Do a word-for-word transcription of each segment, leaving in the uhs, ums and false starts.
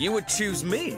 you would choose me.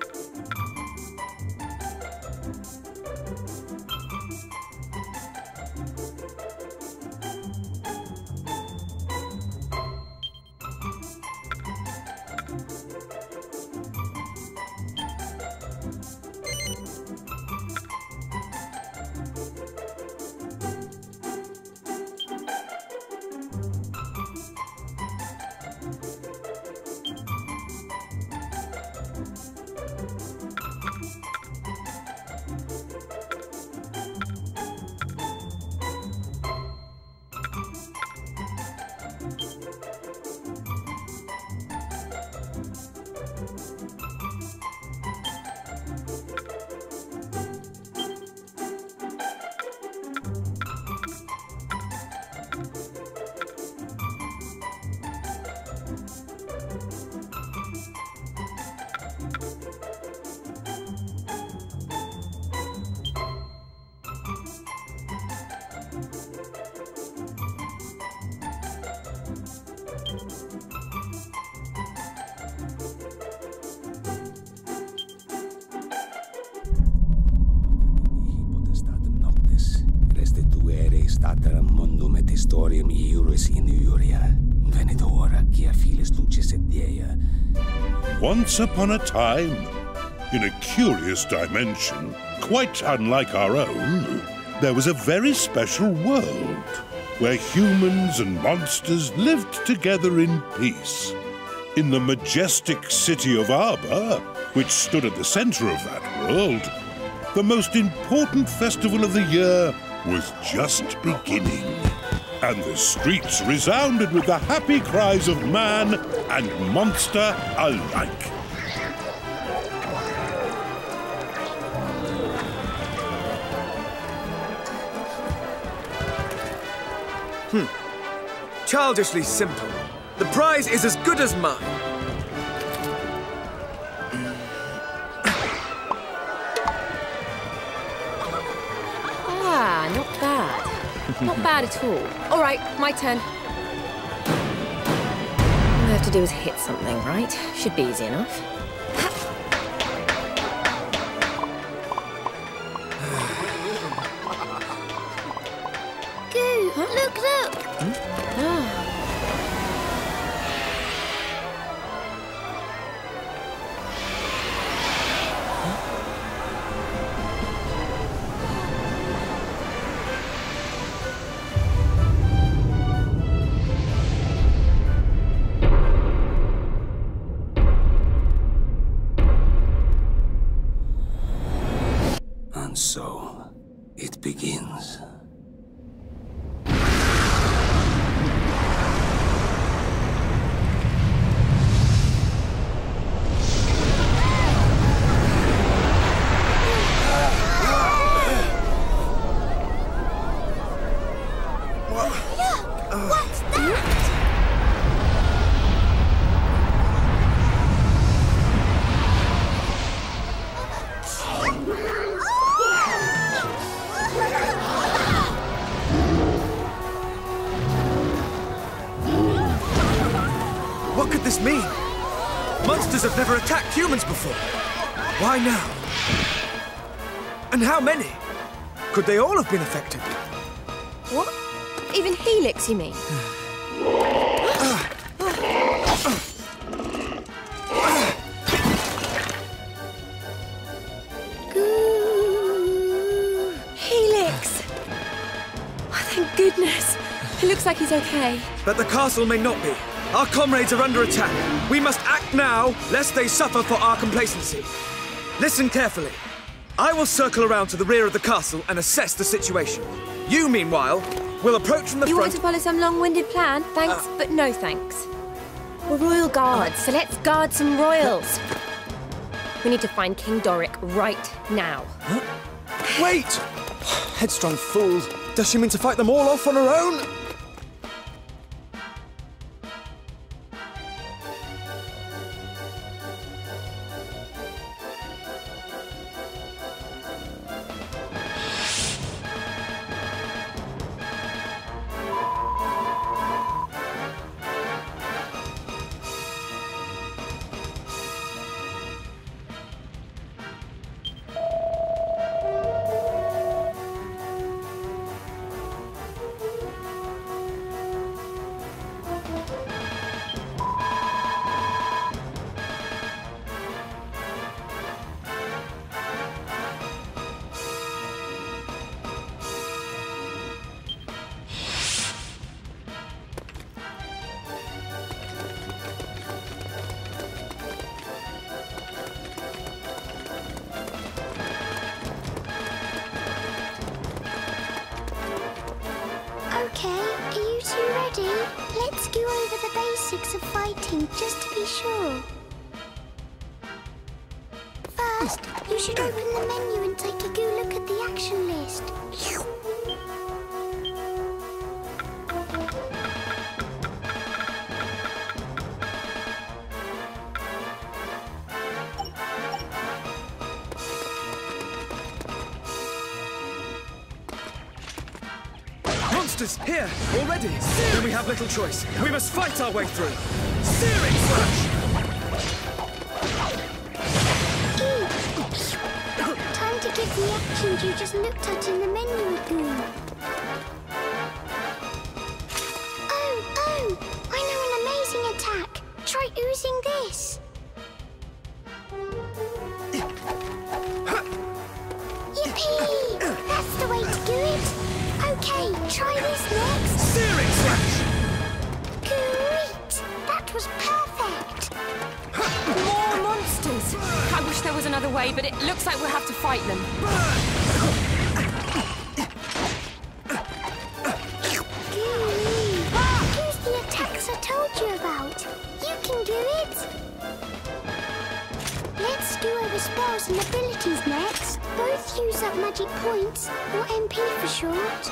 Stateram mondum et historiam iuris in iuria, venit ora quia filis Luceus et Dea. Once upon a time, in a curious dimension, quite unlike our own, there was a very special world where humans and monsters lived together in peace. In the majestic city of Arba, which stood at the center of that world, the most important festival of the year was just beginning, and the streets resounded with the happy cries of man and monster alike. Hmm. Childishly simple. The prize is as good as mine. Ah, not bad. Not bad at all. All right, my turn. All I have to do is hit something, right? Should be easy enough. Goo! Look, look! Hmm? Ah. And so, it begins. What's that? What could this mean? Monsters have never attacked humans before. Why now? And how many? Could they all have been affected? What? Even Helix, you mean? Helix! Oh, thank goodness. It looks like he's okay. But the castle may not be. Our comrades are under attack. We must act now, lest they suffer for our complacency. Listen carefully. I will circle around to the rear of the castle and assess the situation. You, meanwhile, will approach from the You front... want to follow some long-winded plan? Thanks, Uh, but no thanks. We're royal guards, so let's guard some royals. We need to find King Doric right now. Huh? Wait! Headstrong fool. Does she mean to fight them all off on her own? ready. Let's go over the basics of fighting just to be sure. First, you should open the menu and take a good look at the action list. Monsters, here, already. Then we have little choice. We must fight our way through. Searing slash! Time to give the actions you just looked at in the menu a go. Oh, oh! I know an amazing attack. Try oozing this. Yippee! That's the way to do it. Okay, try this next. Searing slash! Great! That was perfect. More monsters! I wish there was another way, but it looks like we'll have to fight them. Gooey. Use the attacks I told you about. You can do it. Let's do over spells and abilities next. Both use up magic points, or M P for short.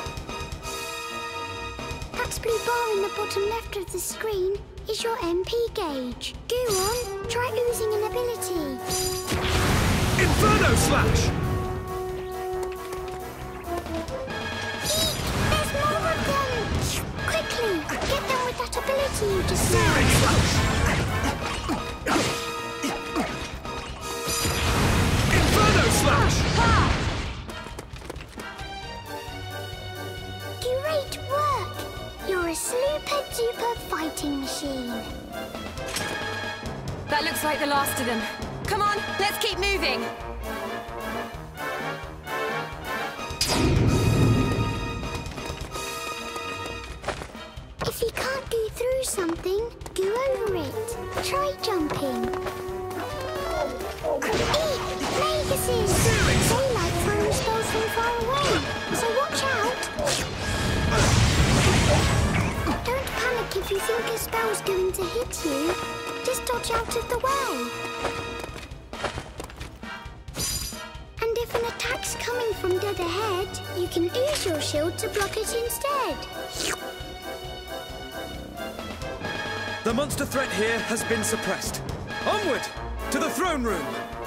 That blue bar in the bottom left of the screen is your M P gauge. Go on, try oozing an ability. Inferno slash! Eek! There's more of them! Quickly, get them with that ability you just Searing saw. slash! Inferno slash! Great work! You're a super duper fighting machine. That looks like the last of them. Come on, let's keep moving. If you can't go through something, go over it. Try jumping. Eek! Maguses! They like throwing spells from far away, so watch out. Don't panic if you think a spell's going to hit you. Just dodge out of the way. And if an attack's coming from dead ahead, you can use your shield to block it instead. The monster threat here has been suppressed. Onward! To the throne room!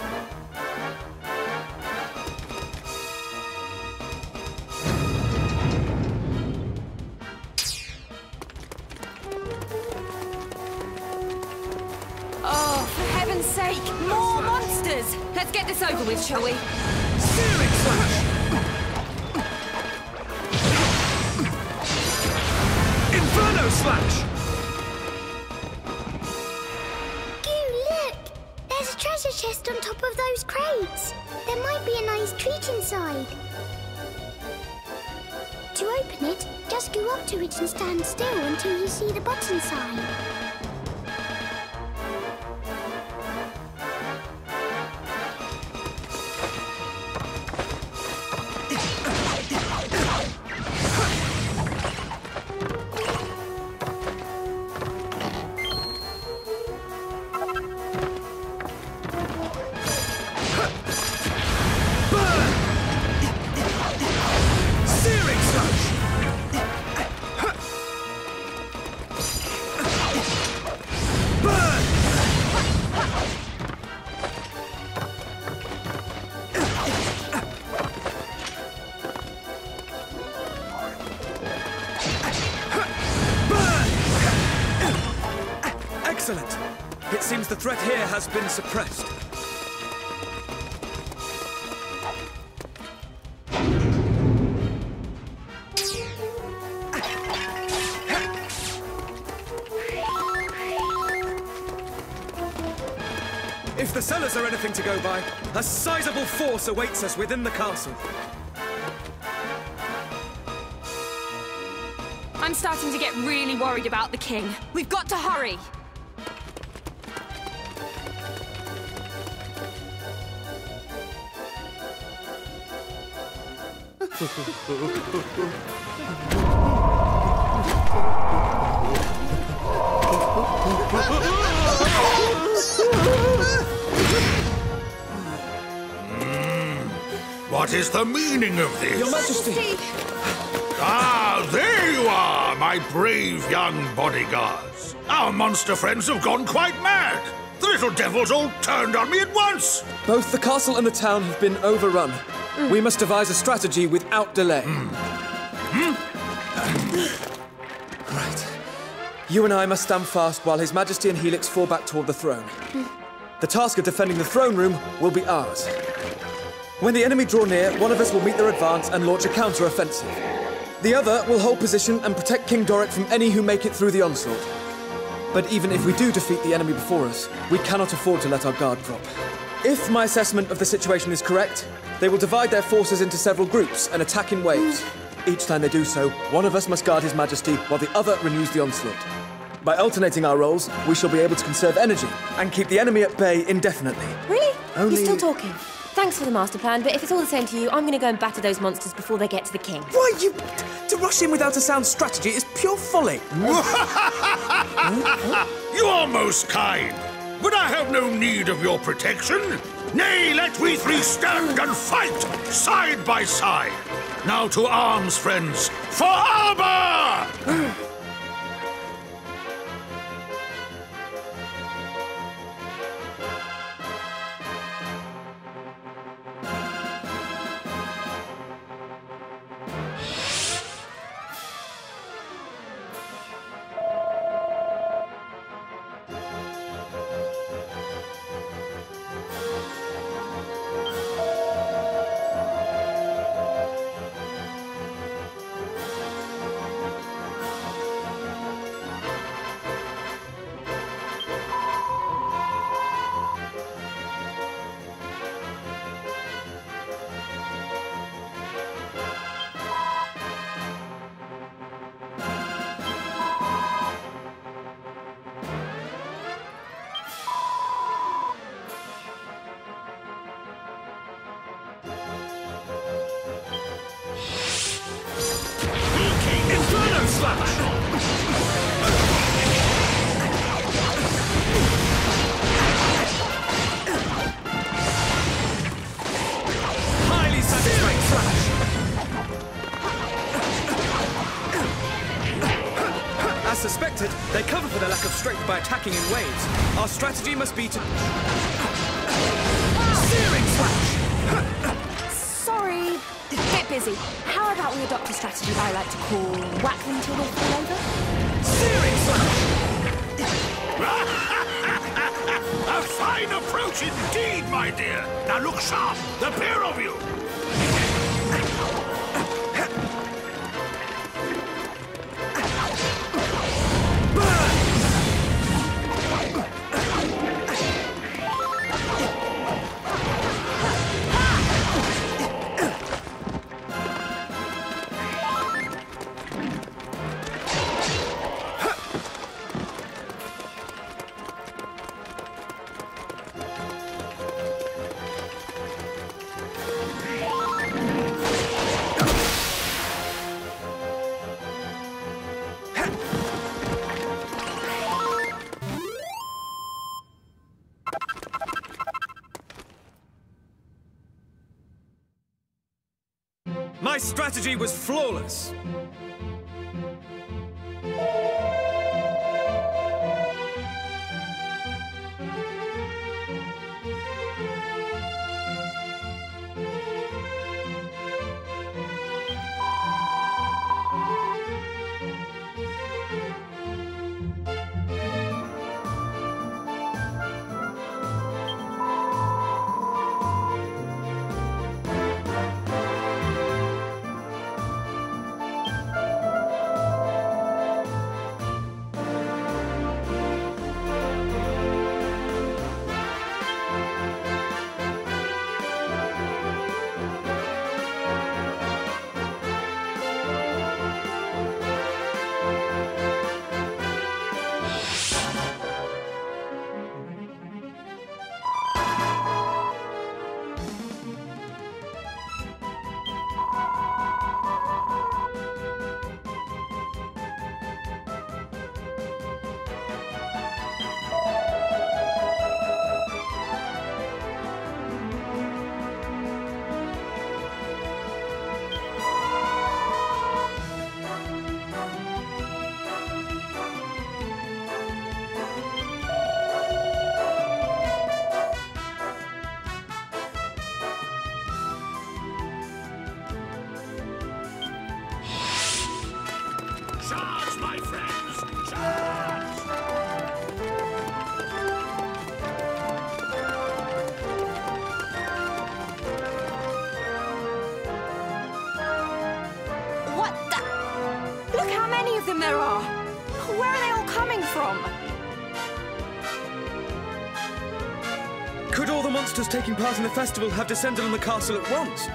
Oh, for heaven's sake, more monsters! Let's get this over with, shall we? Searing slash! Inferno slash! Treasure chest on top of those crates. There might be a nice treat inside. To open it, just go up to it and stand still until you see the button sign. Excellent! It seems the threat here has been suppressed. If the cellars are anything to go by, a sizable force awaits us within the castle. I'm starting to get really worried about the king. We've got to hurry! What is the meaning of this? Your Majesty! Ah, there you are, my brave young bodyguards. Our monster friends have gone quite mad. The little devils all turned on me at once. Both the castle and the town have been overrun. Mm. We must devise a strategy without delay. Mm. Mm. Right. You and I must stand fast while His Majesty and Helix fall back toward the throne. Mm. The task of defending the throne room will be ours. When the enemy draw near, one of us will meet their advance and launch a counter-offensive. The other will hold position and protect King Doric from any who make it through the onslaught. But even if we do defeat the enemy before us, we cannot afford to let our guard drop. If my assessment of the situation is correct, they will divide their forces into several groups and attack in waves. Each time they do so, one of us must guard His Majesty while the other renews the onslaught. By alternating our roles, we shall be able to conserve energy and keep the enemy at bay indefinitely. Really? Only... You're still talking? Thanks for the master plan, but if it's all the same to you, I'm going to go and batter those monsters before they get to the king. Why, you... To rush in without a sound strategy is pure folly. You are most kind, but I have no need of your protection. Nay, let we three stand and fight, side by side. Now to arms, friends, for Arba! Highly satisfying slash! As suspected, they cover for their lack of strength by attacking in waves. Our strategy must be to... Searing slash! Sorry, bit busy. How about we adopt a strategy I like to call whack them till they fall over? Searing slash! A fine approach indeed, my dear. Now look sharp, the pair of you. My strategy was flawless. many of them there are! Where are they all coming from? Could all the monsters taking part in the festival have descended on the castle at once?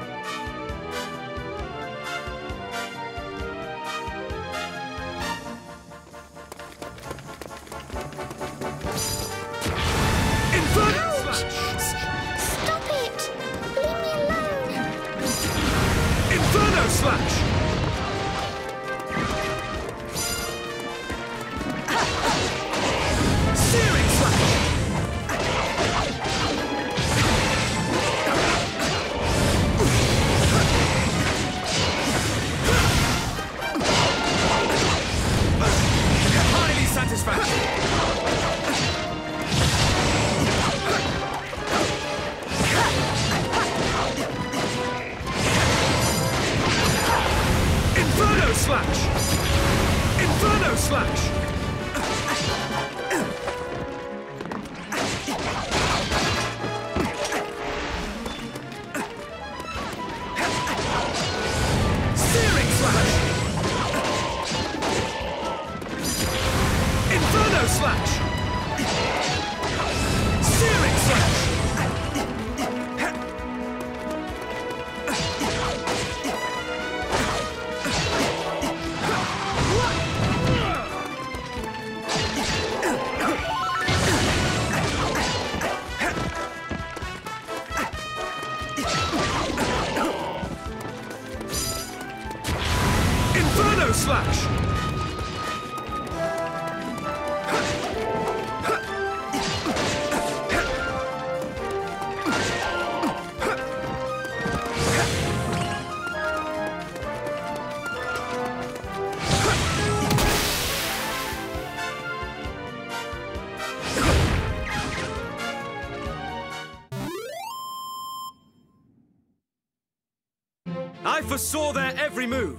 I foresaw their every move.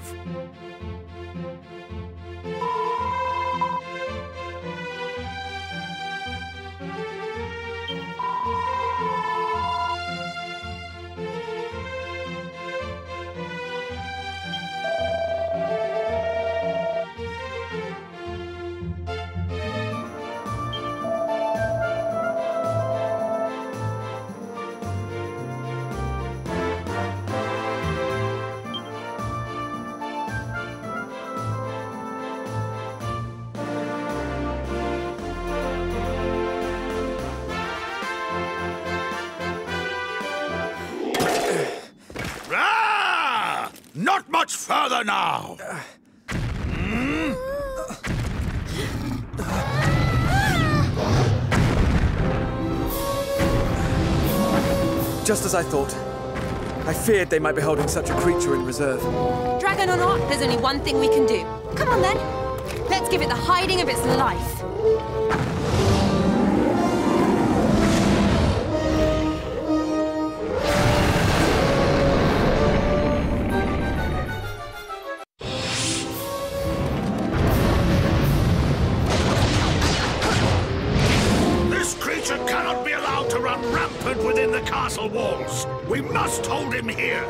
Not much further now! Hmm? Just as I thought. I feared they might be holding such a creature in reserve. Dragon or not, there's only one thing we can do. Come on then. Let's give it the hiding of its life. Within the castle walls. We must hold him here.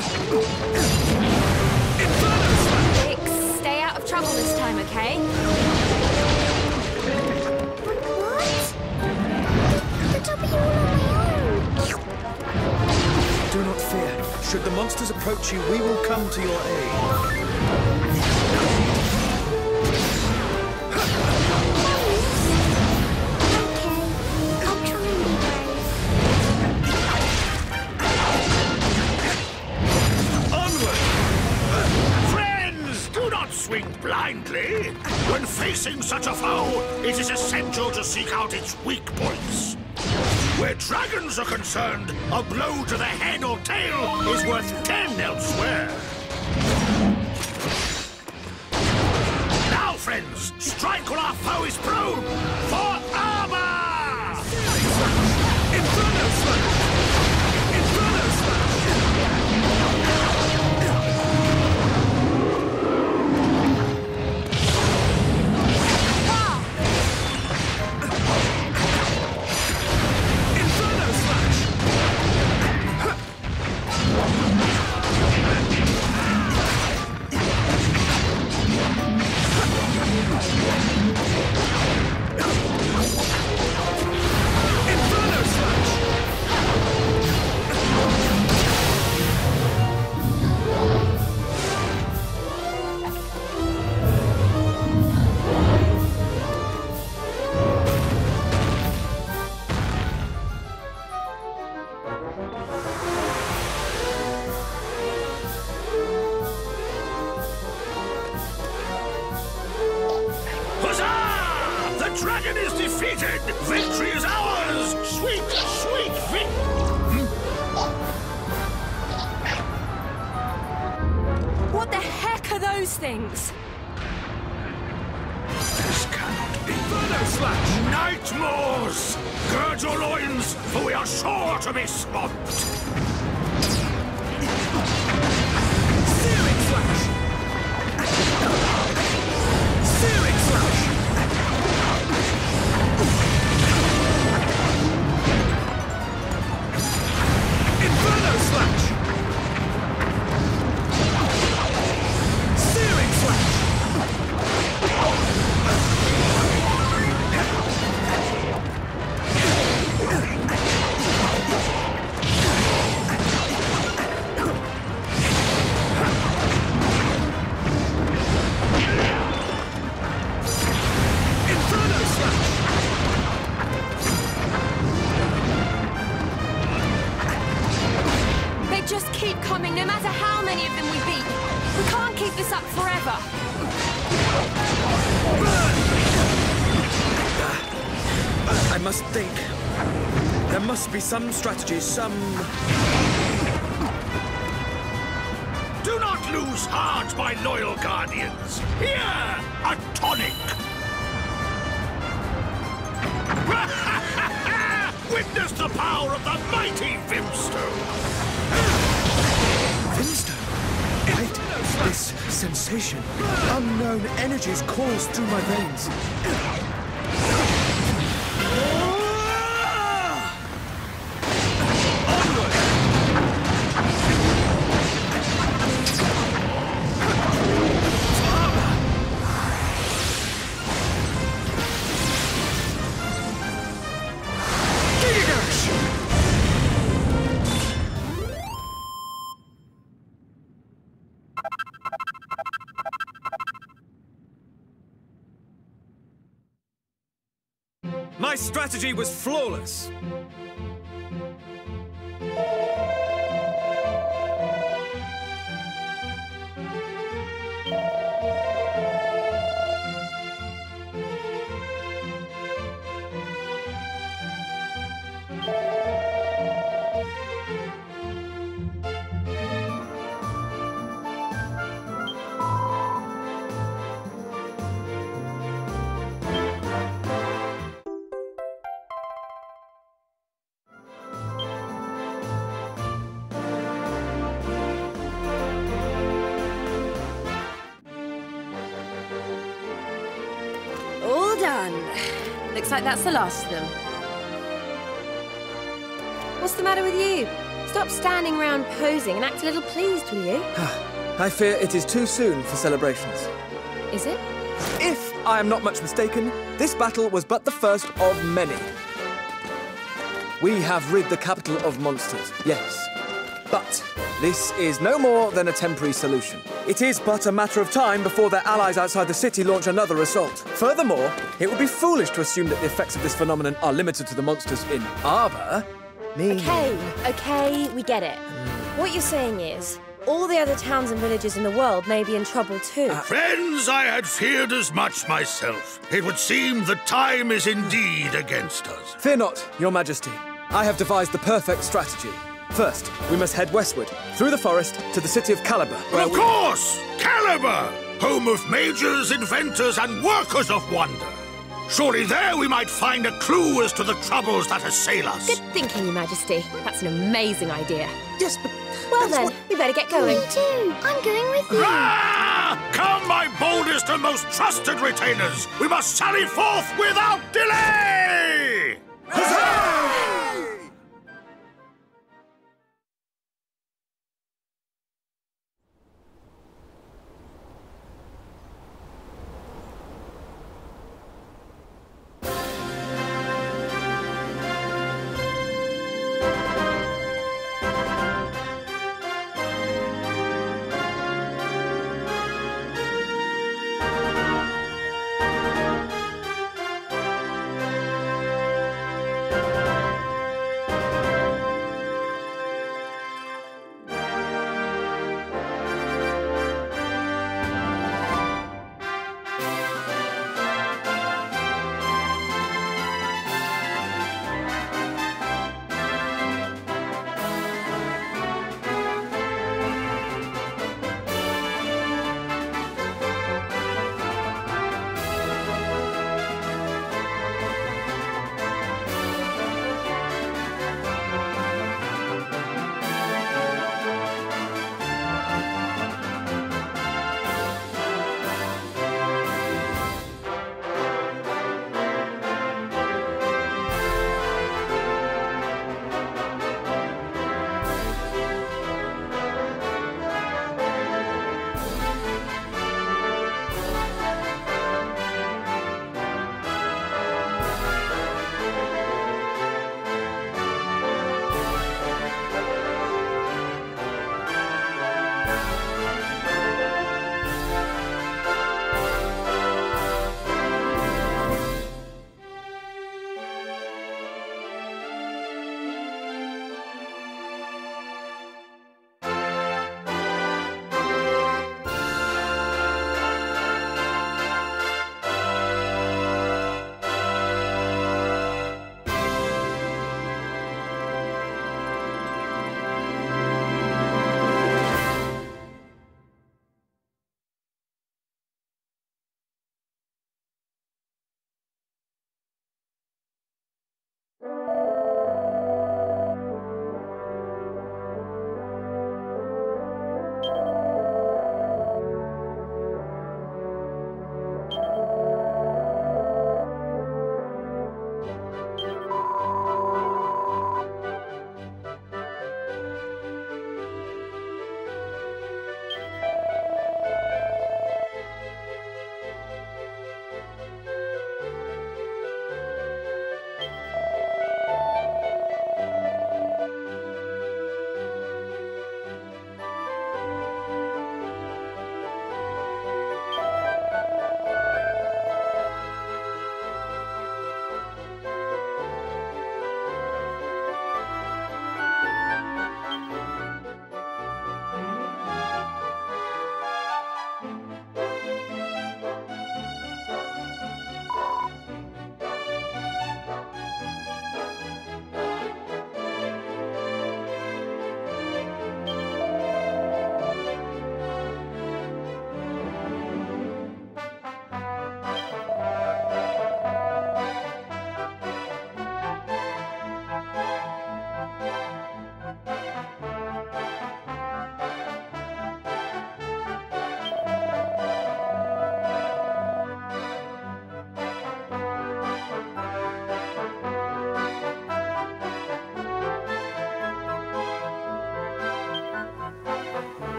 Ix, stay out of trouble this time, okay? What? But I'll be all on my own. Do not fear. Should the monsters approach you, we will come to your aid. Swing blindly. When facing such a foe, it is essential to seek out its weak points. Where dragons are concerned, a blow to the head or tail is worth ten elsewhere. Now, friends, strike while our foe is prone. For Arba! Inferno Slash! Inferno Slash! What moors? Gird your loins, for we are sure to be swamped. Searing slash! Searing slash! Inferno slash! Searing slash! Just keep coming, no matter how many of them we beat. We can't keep this up forever. I must think. There must be some strategy, some... Do not lose heart, my loyal guardians. Here, a tonic. Witness the power of the mighty Vimstone. Vimstone? Wait, this sensation. Unknown energies course through my veins. Onward! Arba! Gigash! My strategy was flawless. Looks like that's the last of them. What's the matter with you? Stop standing around posing and act a little pleased, will you? I fear it is too soon for celebrations. Is it? If I am not much mistaken, this battle was but the first of many. We have rid the capital of monsters, yes. But this is no more than a temporary solution. It is but a matter of time before their allies outside the city launch another assault. Furthermore, it would be foolish to assume that the effects of this phenomenon are limited to the monsters in Arba. Me. Okay, okay, we get it. What you're saying is, all the other towns and villages in the world may be in trouble too. Uh, Friends, I had feared as much myself. It would seem the time is indeed against us. Fear not, Your Majesty. I have devised the perfect strategy. First, we must head westward, through the forest, to the city of Caliber. Well, of we... course! Caliber! Home of mages, inventors, and workers of wonder. Surely there we might find a clue as to the troubles that assail us. Good thinking, Your Majesty. That's an amazing idea. Yes, but... Well then, what... we better get going. Me too. I'm going with you. Ah! Come, my boldest and most trusted retainers. We must sally forth without delay! Huzzah!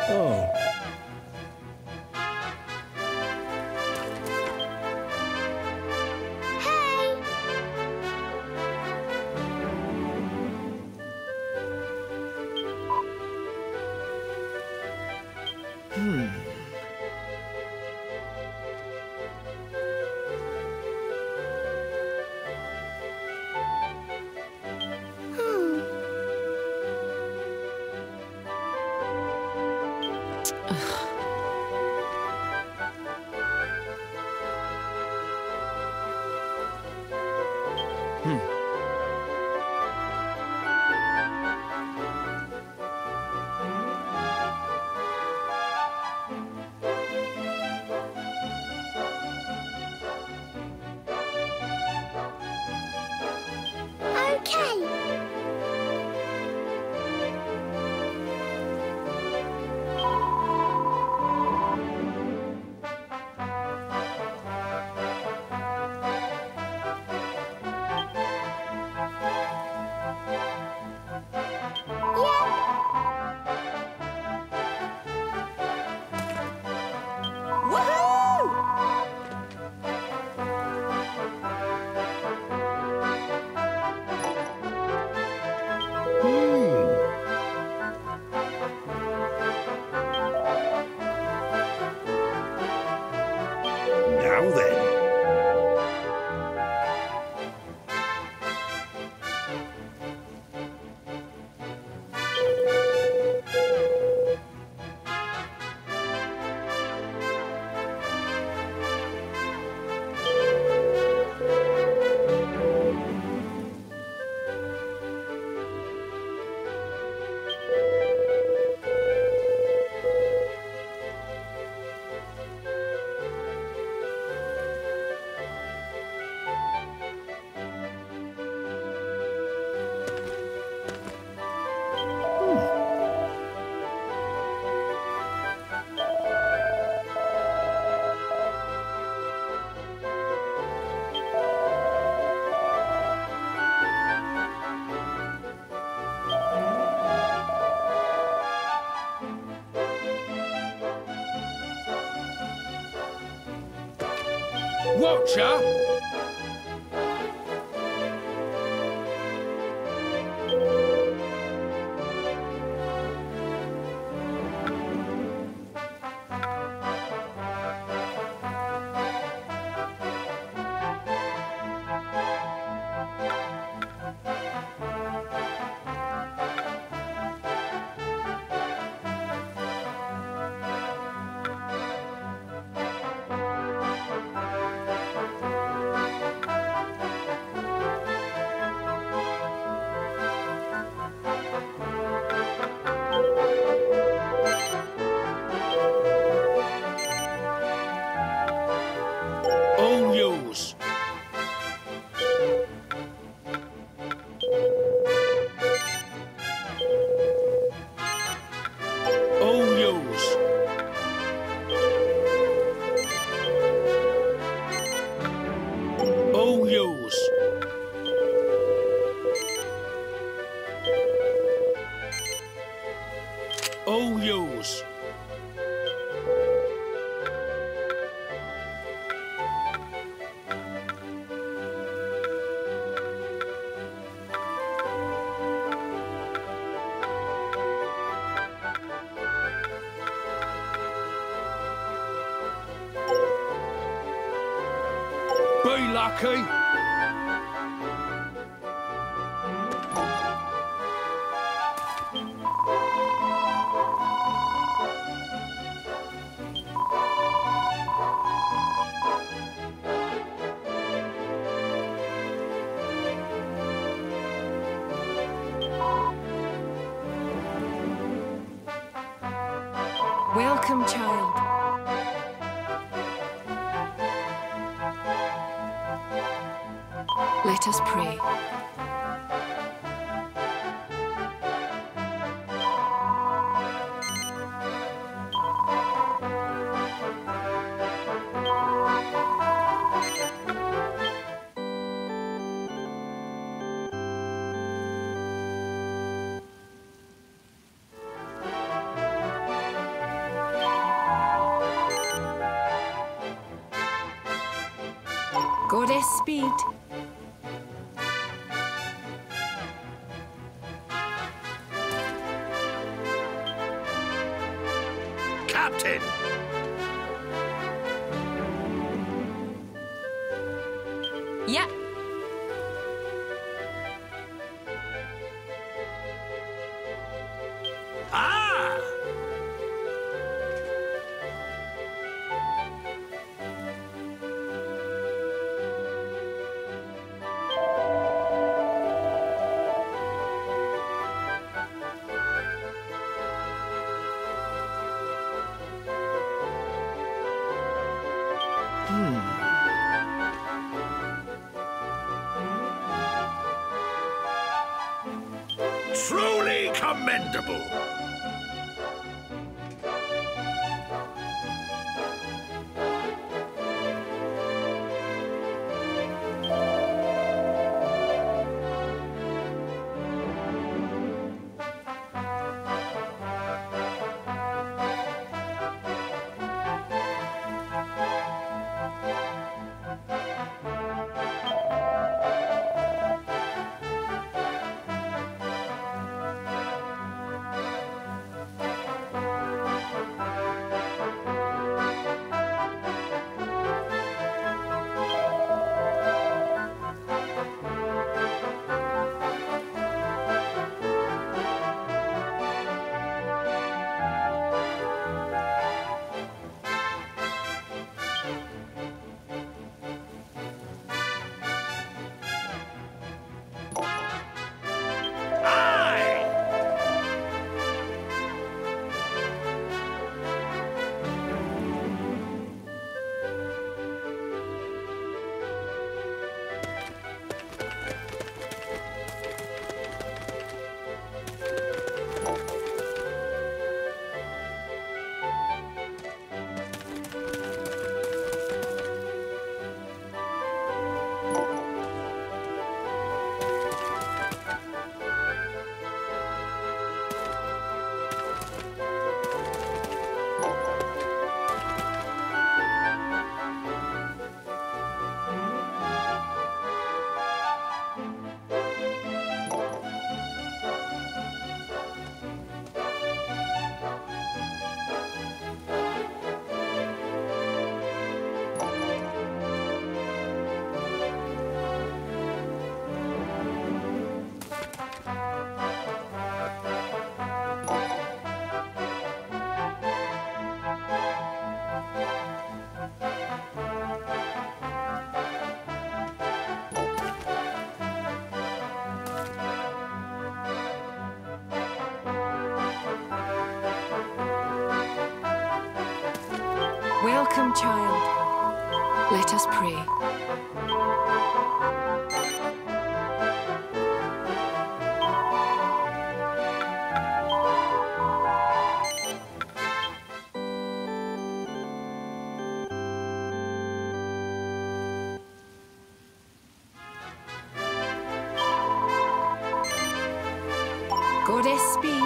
Oh. Now then. Watcher! All yours. All yours. All yours. All yours. Be lucky. Welcome, child. Let us pray. Goddess speed. Captain! Yeah. Ah! Truly commendable! Welcome, child. Let us pray. Goddess speed.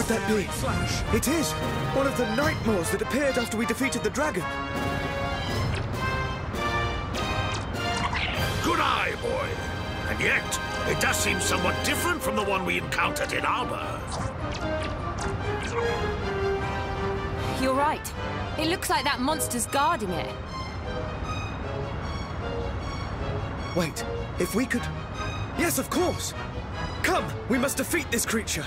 that be? It is one of the nightmares that appeared after we defeated the dragon. Good eye, boy. And yet, it does seem somewhat different from the one we encountered in Arba. You're right. It looks like that monster's guarding it. Wait, if we could... Yes, of course! Come, we must defeat this creature!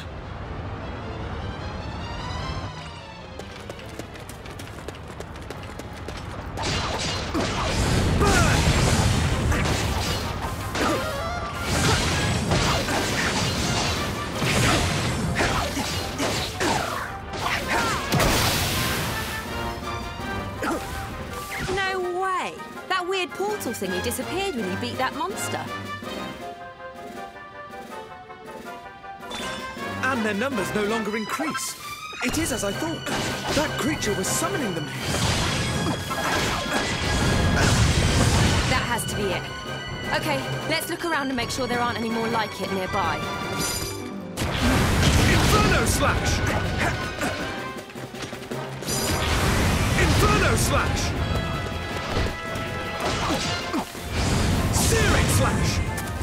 No way! That weird portal thingy disappeared when you beat that monster. And their numbers no longer increase. It is as I thought. That creature was summoning them here. That has to be it. Okay, let's look around and make sure there aren't any more like it nearby. Inferno Slash! Inferno Slash! Searing Slash!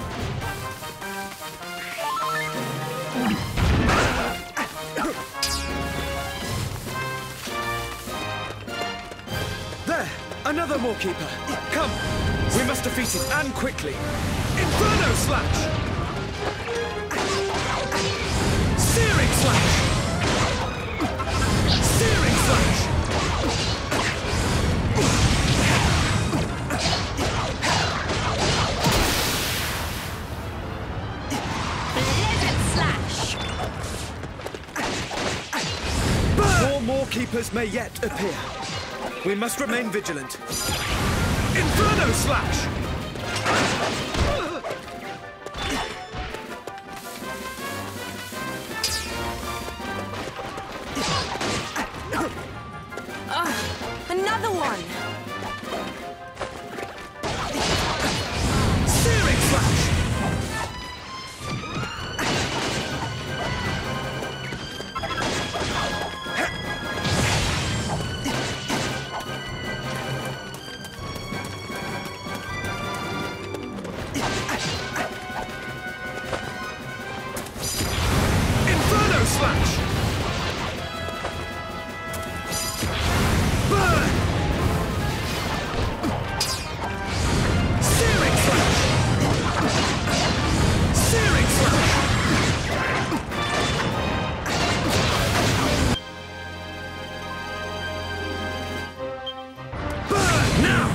There! Another Moorkeeper! Come! We must defeat it, and quickly! Inferno Slash! Searing Slash! Searing Slash! More Moorkeepers may yet appear. We must remain vigilant. Inferno Slash! Ugh, another one! Searing Slash! Inferno Slash! Burn! Searing Slash! Searing Slash! Burn! Now!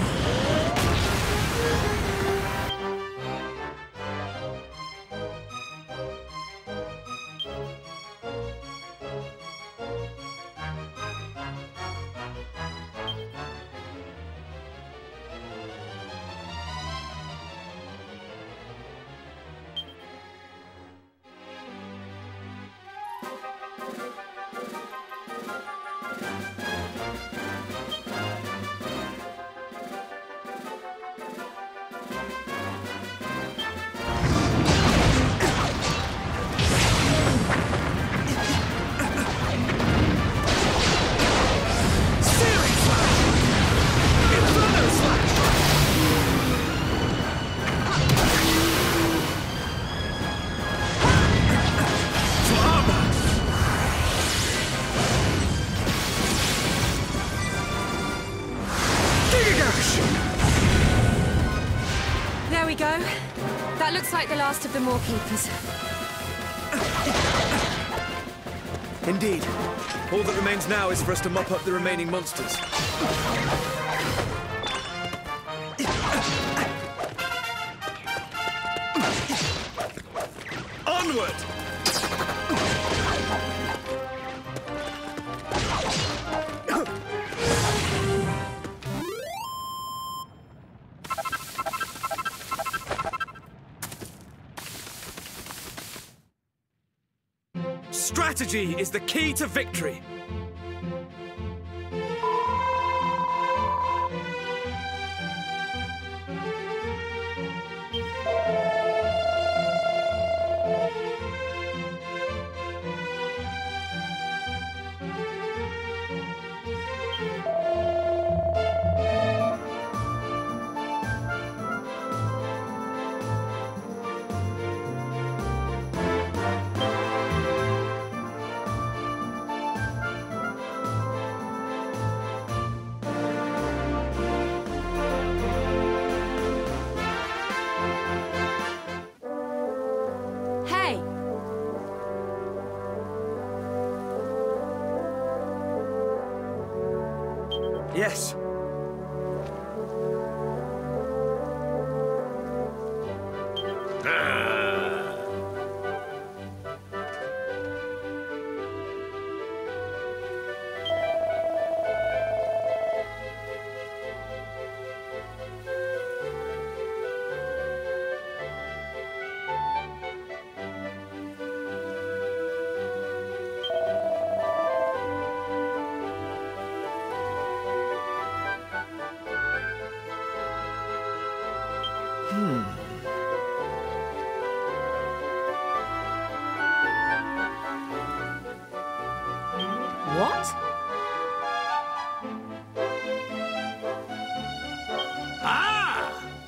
Searing Slash! Inferno Slash! For Arba! Gigagash! There we go. That looks like the last of the Moorkeepers. Indeed. All that remains now is for us to mop up the remaining monsters. Onward! Strategy is the key to victory. Yes. What? Ah!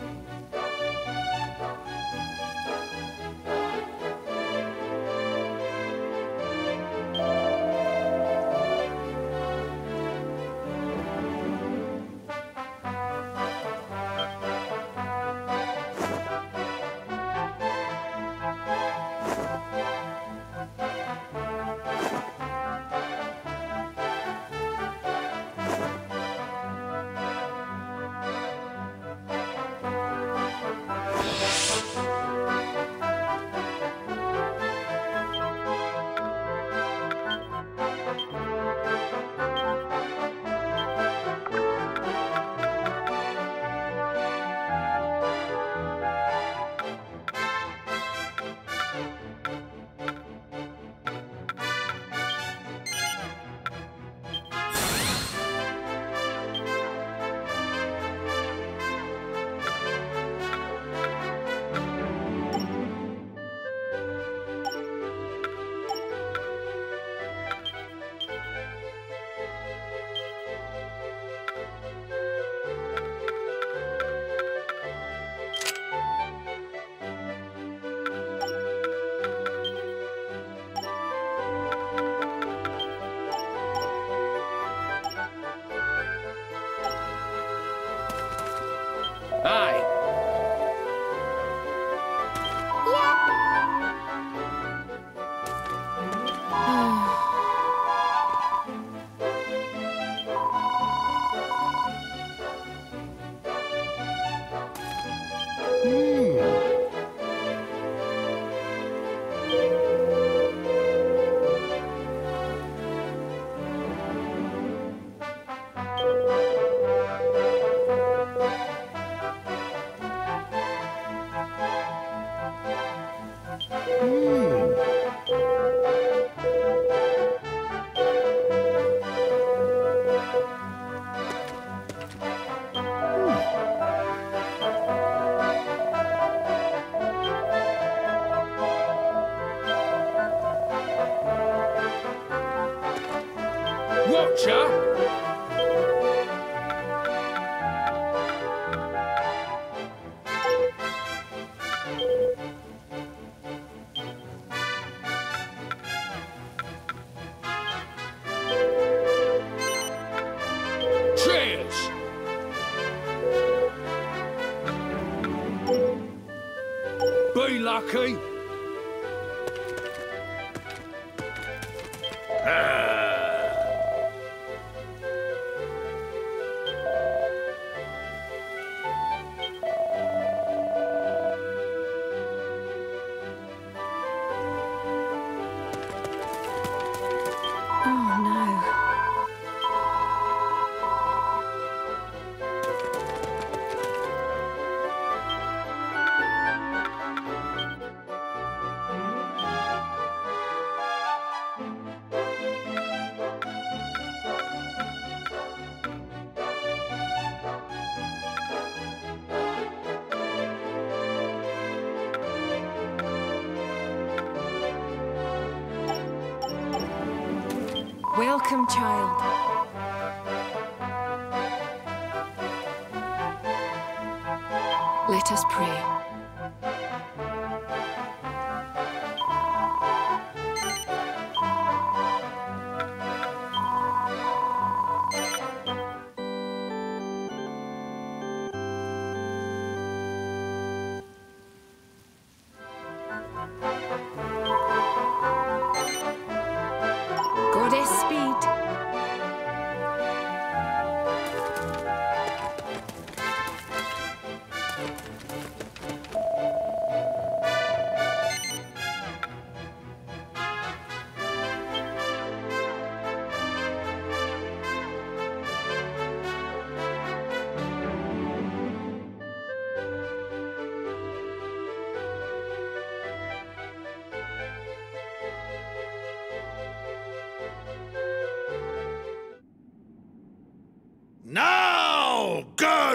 Aye. Watcher! Cheers! Be lucky! Welcome, child. Let us pray. Goddess speed.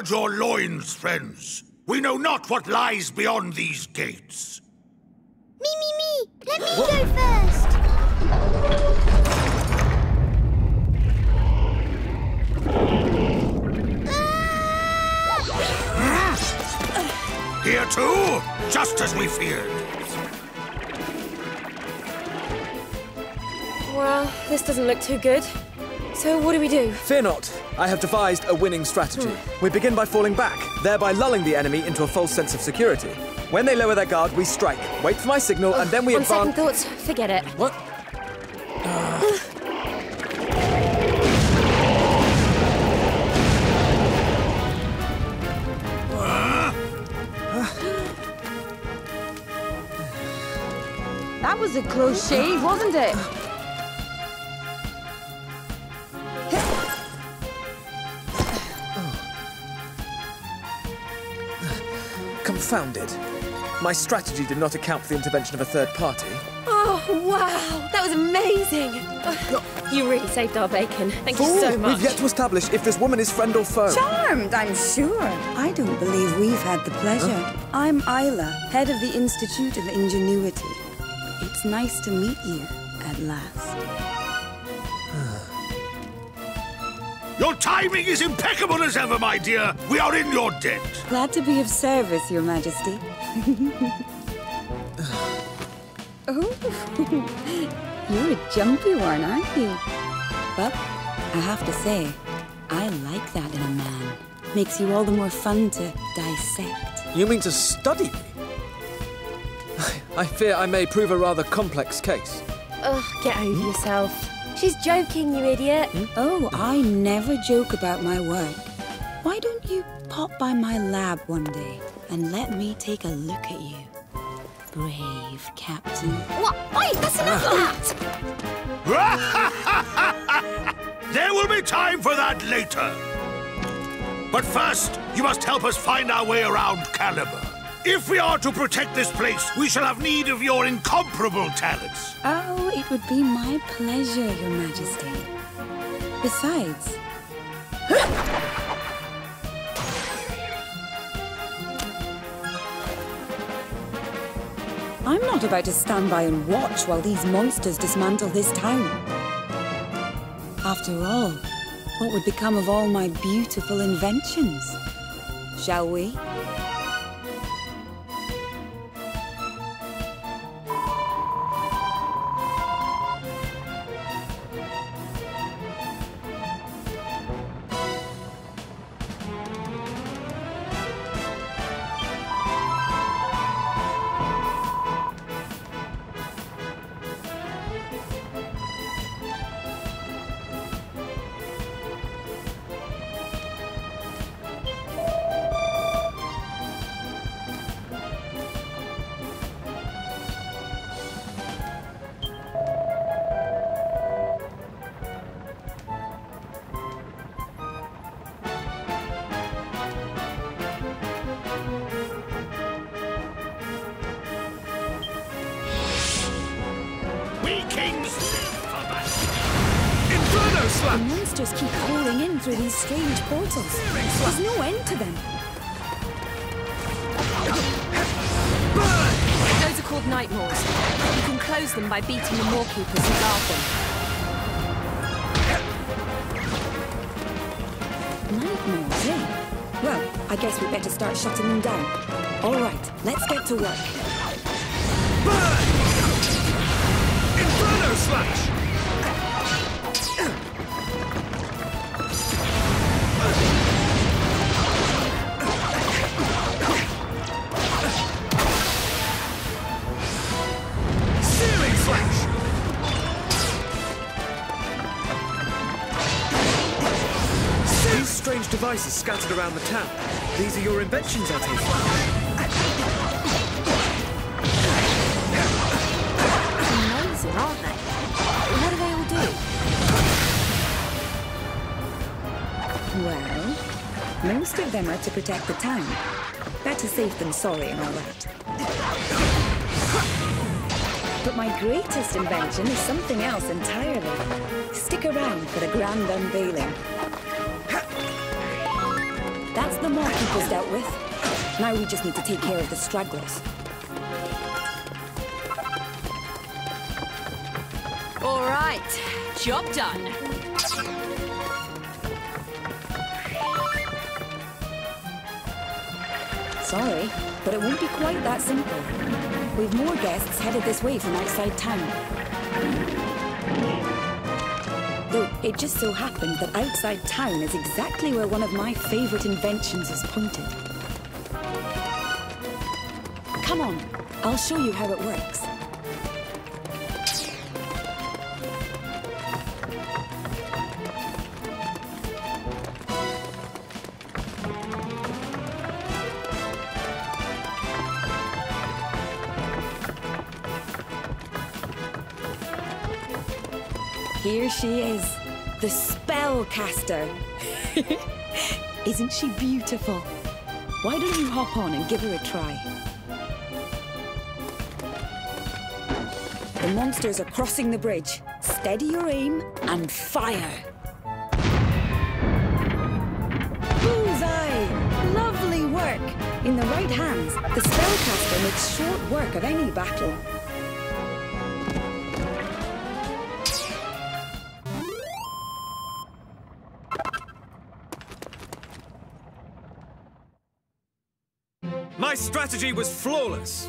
Gird your loins, friends. We know not what lies beyond these gates. Me, me, me! Let me what? go first! Ah! Here too? Just as we feared. Well, this doesn't look too good. So what do we do? Fear not. I have devised a winning strategy. Hmm. We begin by falling back, thereby lulling the enemy into a false sense of security. When they lower their guard, we strike. Wait for my signal, oh, and then we on advance... On second thoughts, forget it. What? Uh... That was a close shave, wasn't it? Confounded. My strategy did not account for the intervention of a third party. Oh, wow! That was amazing! Oh, you really saved our bacon. Thank Fool, you so much. We've yet to establish if this woman is friend or foe. Charmed, I'm sure. I don't believe we've had the pleasure. Huh? I'm Isla, head of the Institute of Ingenuity. It's nice to meet you, at last. Your timing is impeccable as ever, my dear. We are in your debt. Glad to be of service, Your Majesty. Oh, you're a jumpy one, aren't you? But I have to say, I like that in a man. Makes you all the more fun to dissect. You mean to study me? I fear I may prove a rather complex case. Ugh, get over yourself. She's joking, you idiot. Hmm? Oh, I never joke about my work. Why don't you pop by my lab one day and let me take a look at you? Brave Captain. What? Wait, that's enough of that! There will be time for that later. But first, you must help us find our way around Caliber. If we are to protect this place, we shall have need of your incomparable talents. Oh, it would be my pleasure, Your Majesty. Besides... I'm not about to stand by and watch while these monsters dismantle this town. After all, what would become of all my beautiful inventions? Shall we? The monsters keep pouring in through these strange portals. There's no end to them. Those are called night maws. You can close them by beating the maw keepers who guard them. Night maws, eh? Well, I guess we better start shutting them down. All right, let's get to work. Burn! Inferno Slash! Strange devices scattered around the town. These are your inventions, I take it. Amazing, aren't they? What do they all do? Well, most of them are to protect the town. Better safe than sorry and all that. But my greatest invention is something else entirely. Stick around for the grand unveiling. That's the more people's dealt with. Now we just need to take care of the stragglers. All right, job done. Sorry, but it won't be quite that simple. We've more guests headed this way from outside town. Though it just so happens that outside town is exactly where one of my favourite inventions is pointed. Come on, I'll show you how it works. Here she is, the spellcaster. Isn't she beautiful? Why don't you hop on and give her a try? The monsters are crossing the bridge. Steady your aim and fire. Bullseye! Lovely work! In the right hands, the spellcaster makes short work of any battle. My strategy was flawless.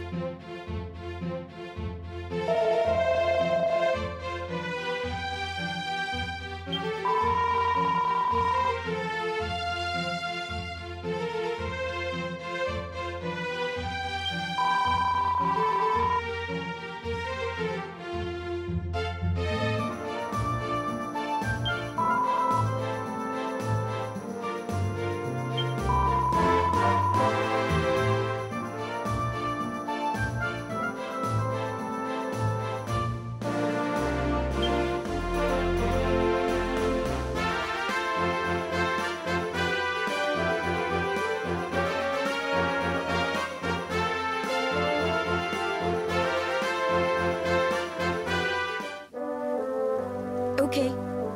Okay.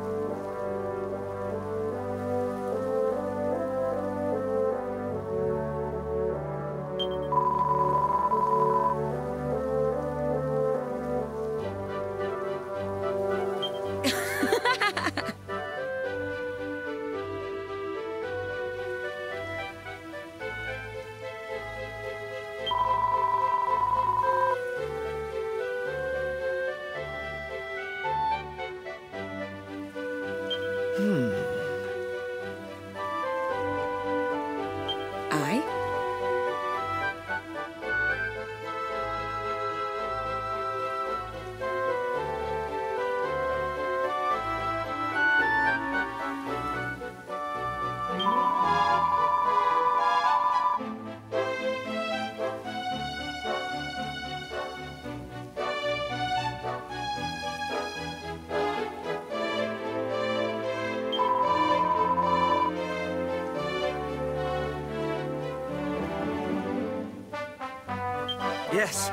I? Yes.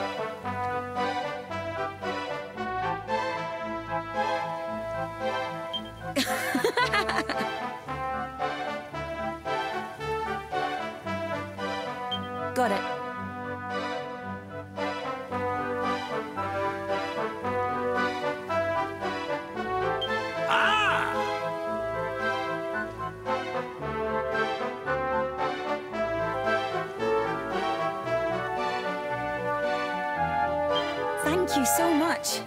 Got it. Thank you so much.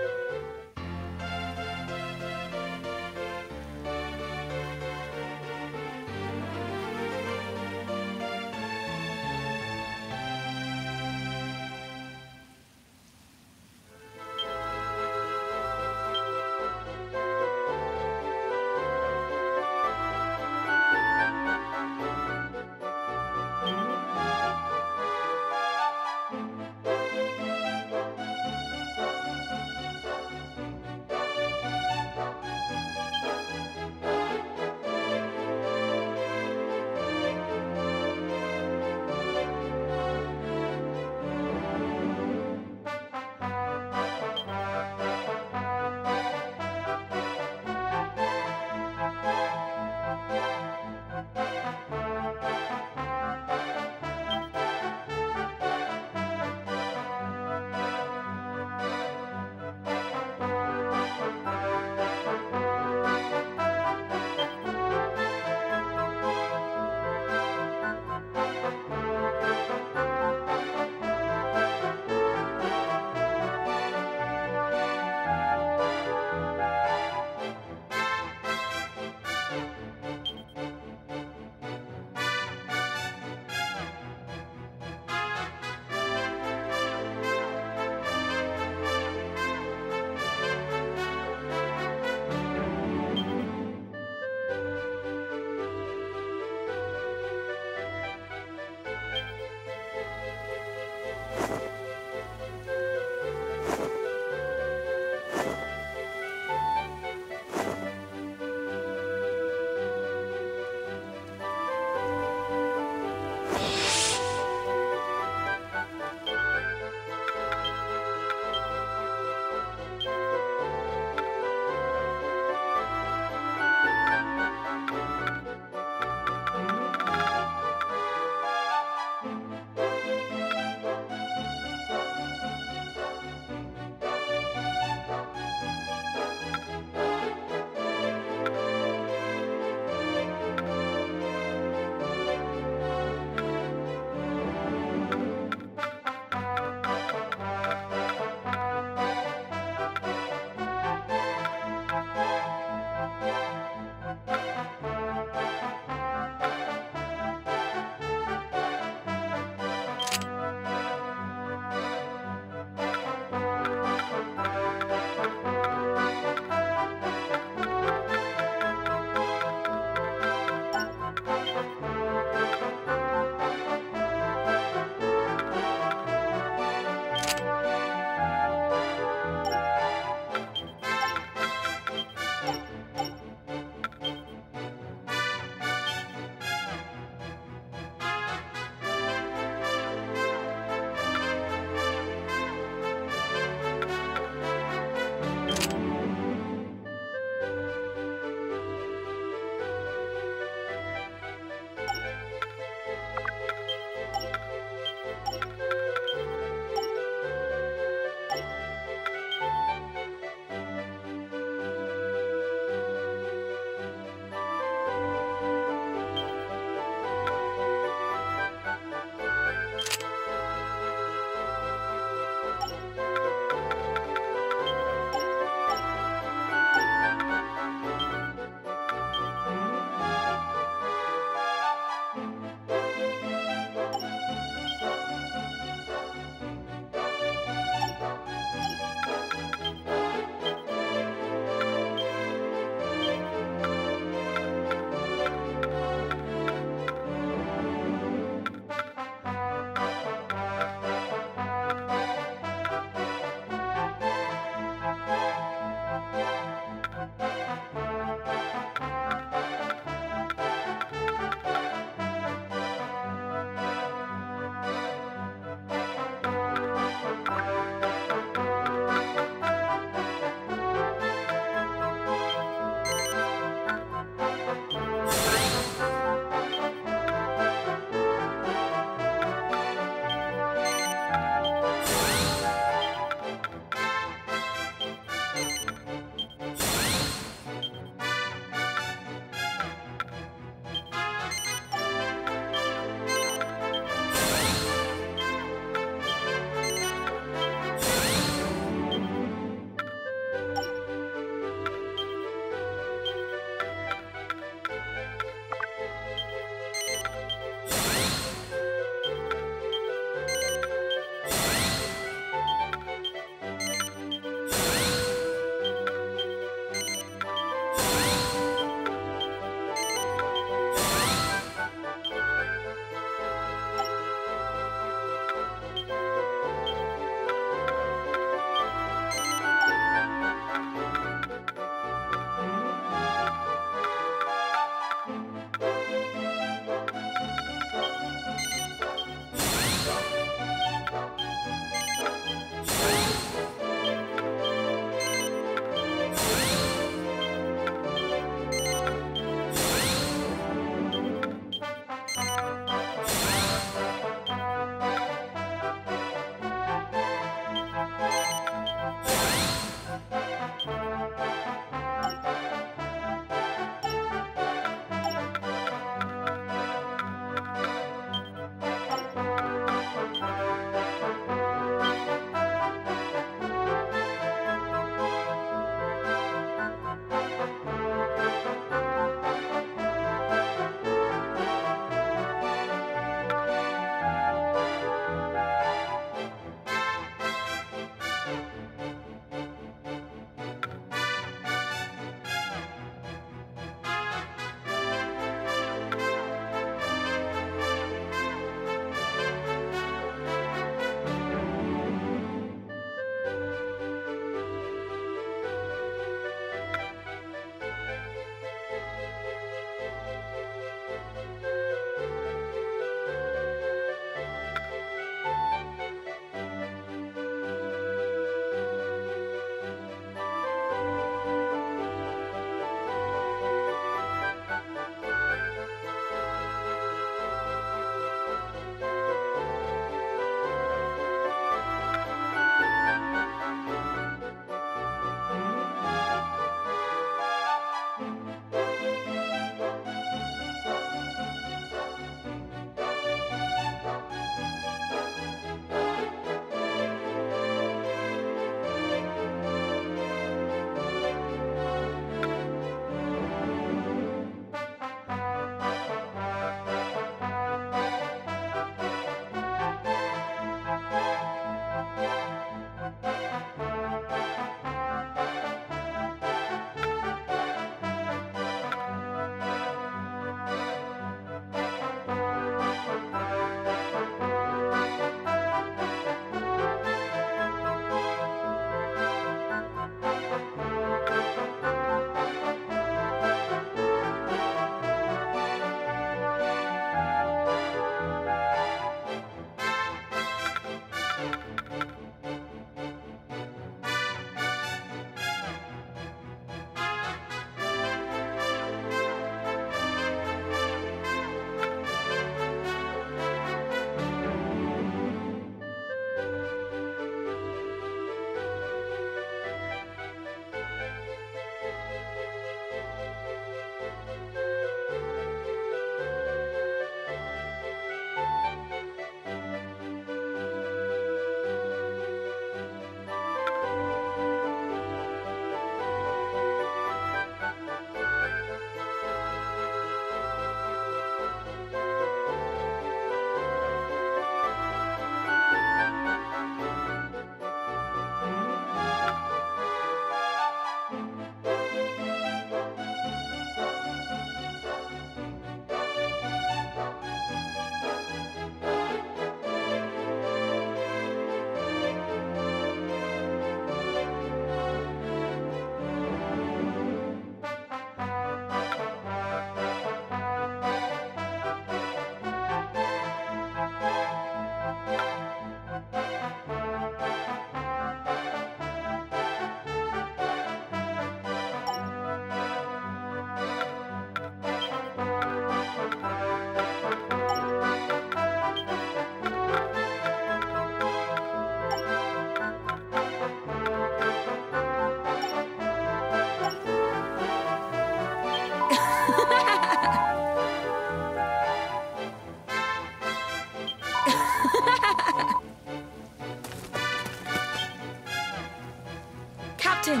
Captain!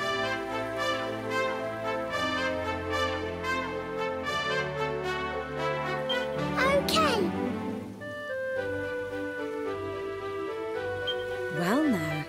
Okay. Well now.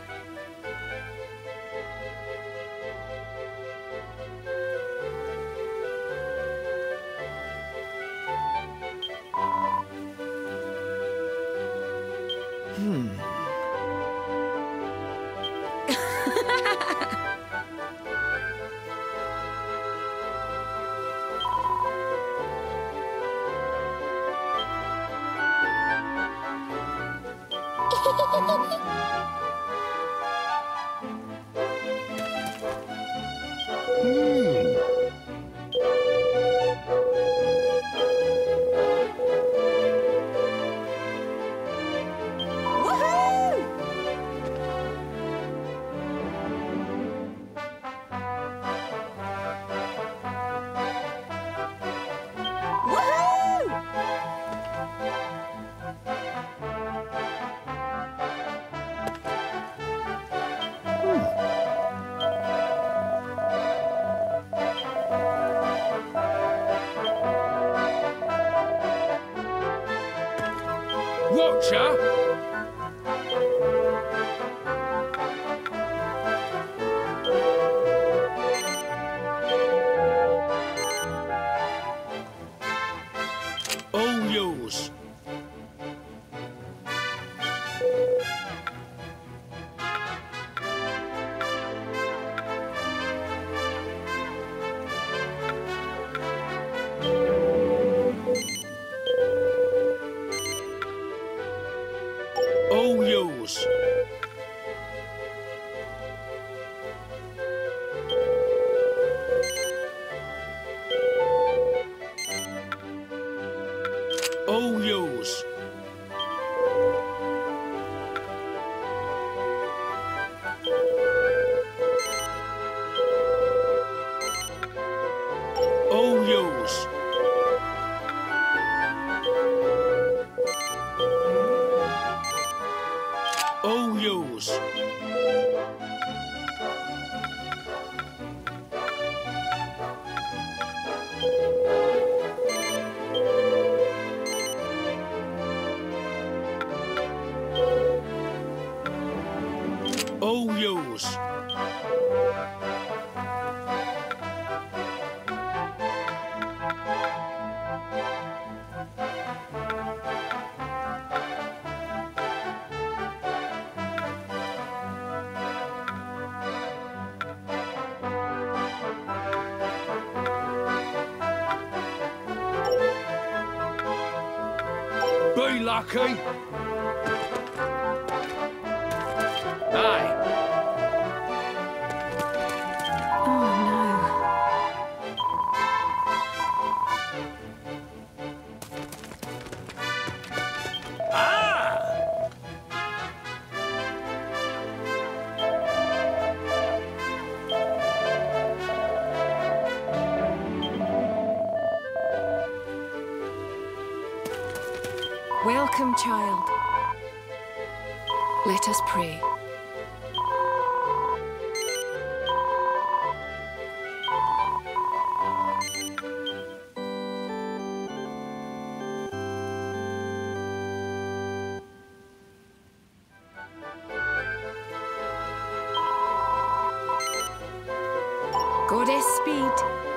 Watcher! All yours. All yours. All yours. All yours. All yours. All yours. Be lucky. Aye. Welcome, child. Let us pray. Goddess speed.